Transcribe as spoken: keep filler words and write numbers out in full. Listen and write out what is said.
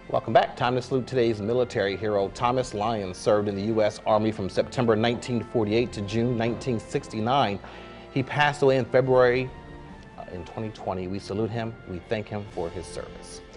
Welcome back. Time to salute today's military hero. Thomas Lyons served in the U S Army from September nineteen forty-eight to June nineteen sixty-nine. He passed away in February uh, in twenty twenty. We salute him. We thank him for his service.